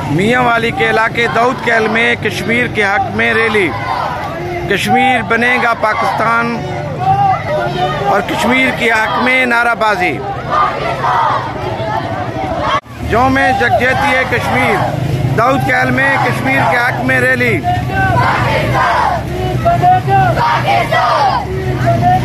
मियांवाली के इलाके दाऊद कैल में कश्मीर के हक में रैली। कश्मीर बनेगा पाकिस्तान और कश्मीर के हक में नाराबाजी। जो में जगजेती है कश्मीर, दाऊद कैल में कश्मीर के हक में रैली।